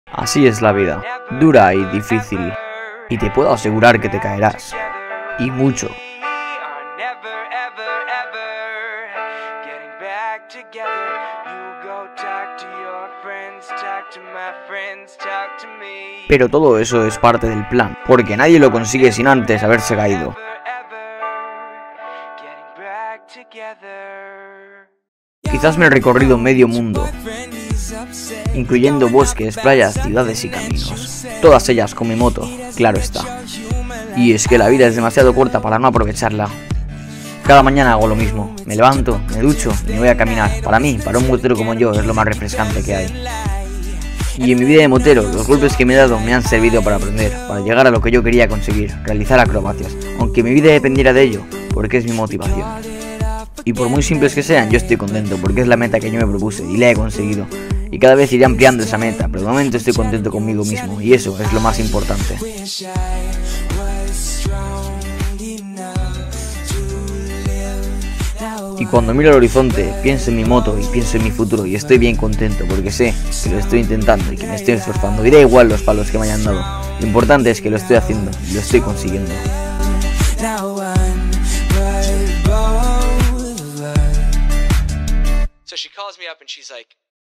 Así es la vida, dura y difícil, y te puedo asegurar que te caerás, y mucho. Pero todo eso es parte del plan, porque nadie lo consigue sin antes haberse caído. Quizás me he recorrido medio mundo, incluyendo bosques, playas, ciudades y caminos. Todas ellas con mi moto, claro está. Y es que la vida es demasiado corta para no aprovecharla. Cada mañana hago lo mismo, me levanto, me ducho y me voy a caminar. Para mí, para un motero como yo, es lo más refrescante que hay. Y en mi vida de motero, los golpes que me he dado me han servido para aprender, para llegar a lo que yo quería conseguir, realizar acrobacias, aunque mi vida dependiera de ello, porque es mi motivación. Y por muy simples que sean, yo estoy contento, porque es la meta que yo me propuse y la he conseguido. Y cada vez iré ampliando esa meta, pero de momento estoy contento conmigo mismo, y eso es lo más importante. Y cuando miro al horizonte, pienso en mi moto y pienso en mi futuro y estoy bien contento porque sé que lo estoy intentando y que me estoy esforzando. Y da igual los palos que me hayan dado, lo importante es que lo estoy haciendo y lo estoy consiguiendo. So she calls me up and she's like,